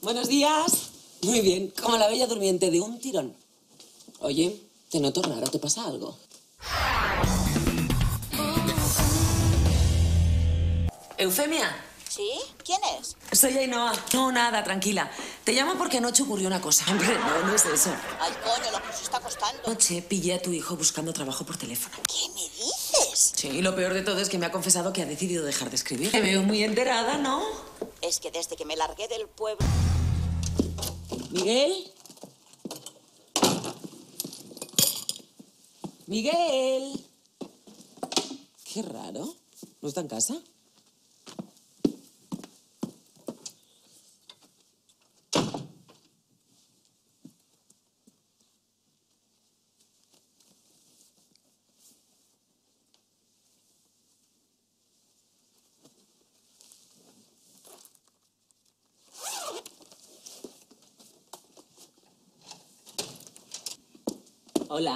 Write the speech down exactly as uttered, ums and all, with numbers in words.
Buenos días. Muy bien, como la bella durmiente de un tirón. Oye, te noto raro, ¿te pasa algo? ¿Eufemia? ¿Sí? ¿Quién es? Soy Ainhoa. No, nada, tranquila. Te llamo porque anoche ocurrió una cosa. Hombre, no, no es eso. Ay, coño, lo que se está costando. Anoche pillé a tu hijo buscando trabajo por teléfono. ¿Qué me dices? Sí, y lo peor de todo es que me ha confesado que ha decidido dejar de escribir. Te veo muy enterada, ¿no? Es que desde que me largué del pueblo... ¿Miguel? ¡Miguel! Qué raro. ¿No está en casa? Hola.